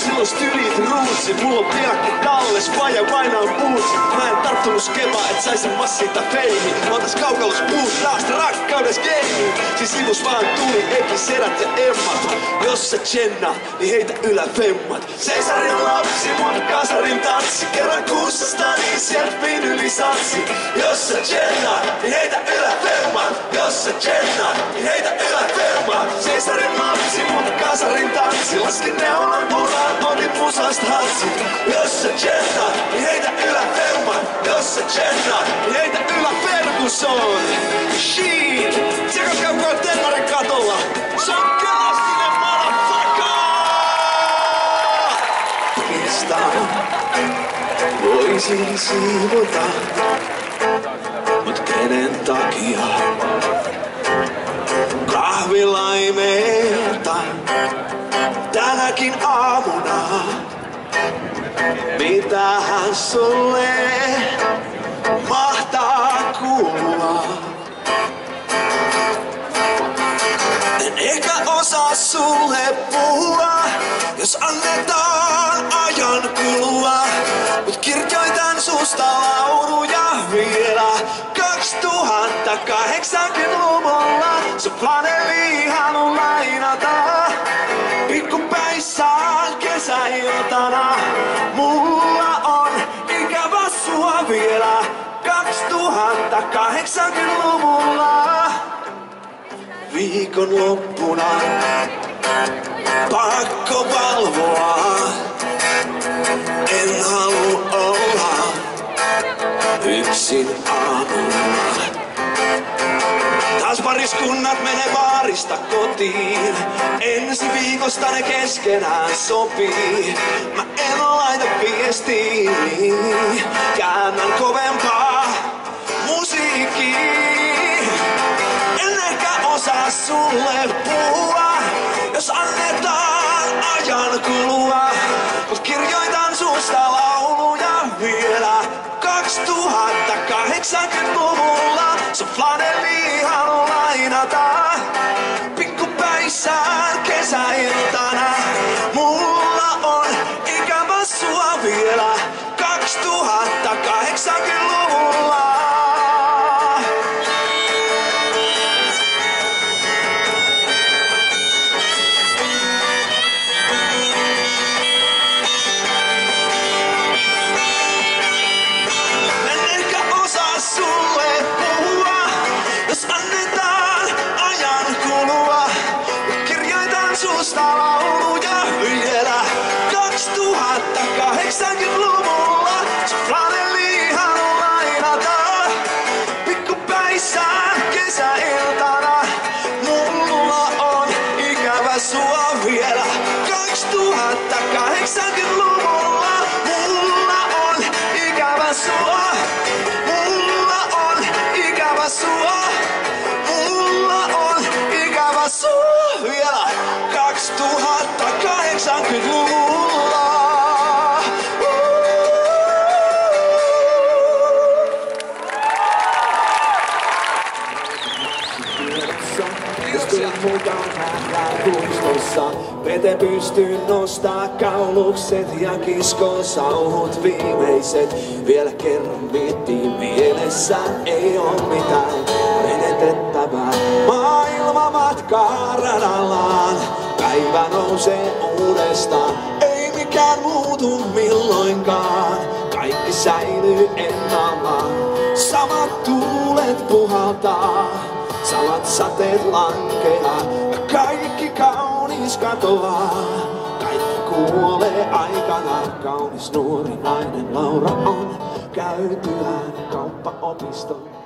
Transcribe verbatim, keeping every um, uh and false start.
silloin stylit ruusi. Mulla on piakki talles, vaja vainaan puusi. Mä en tarttunut skebaa, et saisin massita feimi. Mä otas kaukalos puut, taas rakkaudes geimi. Siis sivus vaan tuli, eikin sedät ja emmat. Jos sä tsennaat, niin heitä yläfemmat. Seisarin lapsi, mun kasarin tanssi. Kerran kuussa niin sielt vinylisatsi. Jos sä tsennaat, niin heitä yläfemmat. Jos sä tsennaat, niin heitä yläfemmat. Seisarin lapsi, mun kasarin tanssi. Laskin neulan punaan, otin musasta hatsit. Jos sä tsennaat, niin heitä yläfemmat. Jos sä tsennaat, niin heitä yläferguson. Shit! Tsekatkaa kukaan Tennarin katolla. Se on kelastinen motherfucker! Pakistan voisin siivota, mut kenen takia? Kahvilla imeltä tänäkin aamuna. Mitähän sulle mahtaa kuulua? En ehkä osaa sulle puhua, jos annetaan ajan kulua. Mut kirjoitan susta lauluja vielä kaksituhattakahdeksankymmentäluvulla. Sun flaneli haluun lainata pikkupäissään kesäiltana. Mulla on ikävä sua vielä kaksituhattakahdeksankymmentäluvulla. Viikonloppuna pakko valvoa. En halua olla yksin aamulla. Taas pariskunnat menee baarista kotiin. Ensi viikosta ne keskenään sopii. Mä en laita viestiä. Käännän kovempaa musiikkia. En ehkä osaa sulle puhua, jos annetaan ajan kulua. Mut kirjoitan susta lauluja vielä kaksituhattakahdeksankymmentäluvulla. Sun flaneli haluun lainata pikkupäissään kesäiltana. Mulla on ikävä sua vielä kaksituhattakahdeksankymmentäluvulla. Susta lauluja vielä kaksituhattakahdeksankymmentäluvulla. Sun flaneli haluun lainata pikkupäissään kesäiltana. Mulla on ikävä sua vielä kaksituhattakahdeksankymmentäluvulla. Mulla on ikävä sua. Mulla on ikävä sua. Mulla on ikävä sua vielä kaksituhattakahdeksankymmentäluvulla. Istun mukana puistossa, vete pystyyn nostaa kaulukset ja kiskoo sauhut viimeiset. Vielä kerran vittiin mielessä, ei oo mitään menetettävää. Maailma matkaa radallaan, päivä nousee uudestaan. Ei mikään muutu milloinkaan, kaikki säilyy ennallaan. Samat tuulet puhaltaa, samat sateet lankeaa. Kaikki kaunis katoaa, kaikki kuolee aikanaan. Kaunis nuori nainen Laura on käytyään kauppaopiston.